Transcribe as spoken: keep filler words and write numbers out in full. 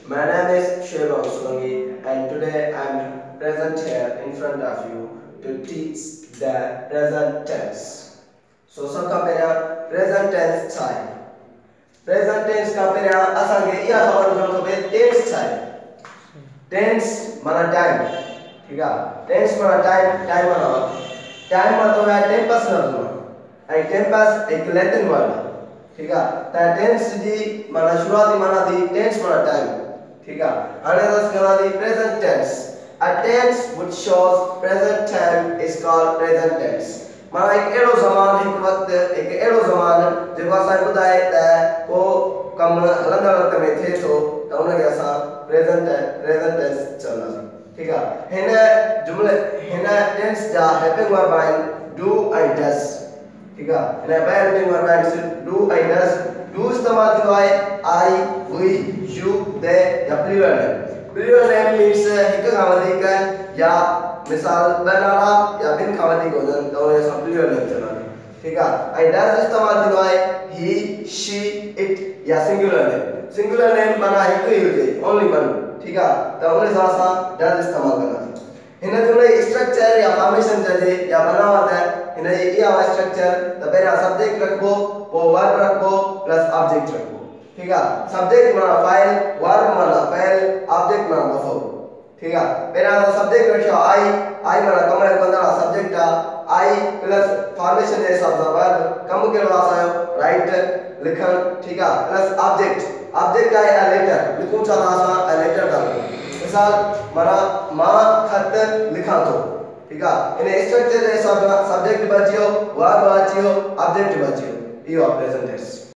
My name is Sheva Usulangi and today I am present here in front of you to teach the present tense. So सबका पहला present tense चाहिए. Present tense का पहला असांगे या खबर जो तो बे tense चाहिए. Tense माना time, ठीक है? Tense माना time, time माना time मतलब है tempus नज़ुमा. And tempus एक Latin word है, ठीक है? तो tense जी माना शुरुआती माना दी tense माना time. ठीक है another gonna be present tense. A tense which shows present time is called present tense. माना एक एड़ो ज़मान एक वक्त एक एड़ो ज़मान जो असां ॿुधाए त को कम हलंदड़ वक्त में थे तो त उनखे असां present present tense चवंदासीं. ठीक है हिन जुमले हिन tense जा helping verb आहिनि do and does. ठीक है हिन ॿ helping verb आहिनि do and does. do इस्तेमाल थींदो आहे I, we, you, they या plural name. Plural name means हिक खां वधीक या मिसाल ॿ नाला या ॿिनि खां वधीक हुजनि त उनखे असां plural name चवंदासीं. ठीक आहे ऐं does इस्तेमाल थींदो आहे he, she, it या singular name. singular name माना हिकु ई हुजे only one. ठीक आहे त उन सां असां does इस्तेमाल कंदासीं. हिन जुमले स्ट्रक्चर या फॉर्मेशन चइजे या बनावट हिन जी इहा स्ट्रक्चर त पहिरियां सब्जेक्ट रखबो पोइ वर्ब रखबो प्लस ऑब्जेक्ट रखबो. ठीक है सब्जेक्ट माना फाइल वर्ब माना फेल ऑब्जेक्ट माना मफूल. ठीक है पहिरियां सब्जेक्ट रखियो आई आई माना कम कंदा सब्जेक्ट आ आई प्लस फॉर्मेशन जे हिसाब सां वर्ब कम कहिड़ो आहे असांजो राइट लिखण. ठीक है प्लस ऑब्जेक्ट ऑब्जेक्ट आहे अ लेटर लिखूं छा था असां अ लेटर था मिसाल माना मां खत लिखां थो. ठीक है इन स्ट्रक्चर जे हिसाब सां सब्जेक्ट बचियो वर्ब बचियो ऑब्जेक्ट बचियो इहो प्रेजेंट टेंस.